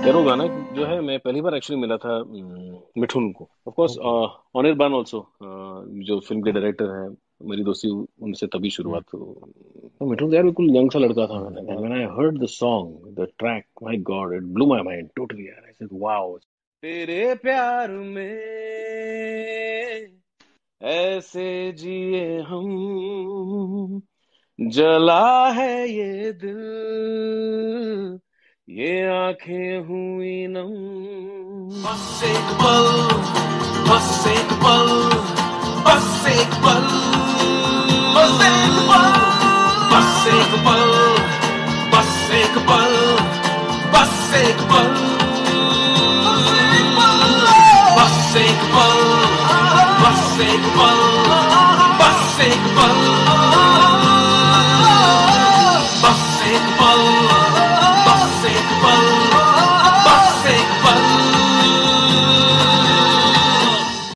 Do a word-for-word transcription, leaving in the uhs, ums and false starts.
यार वो गाना जो है, मैं पहली बार एक्चुअली मिला था अम, मिठुन को। Of course okay. Anirban also, जो फिल्म के डायरेक्टर हैं। मेरी दोस्ती उनसे तभी हम्म। शुरुआत हुई। तो मिठुन तो यार बिल्कुल यंग सा लड़का था। हम्म। मैंने when I heard the song, the track, my god, it blew my mind totally यार। I said wow. तेरे प्यार में ऐसे जिए हम, जला है ये दिल, ये आंखें हुई नम। बस एक पल, बस एक पल, बस एक पल, बस एक पल, बस एक पल, बस एक पल, बस एक पल।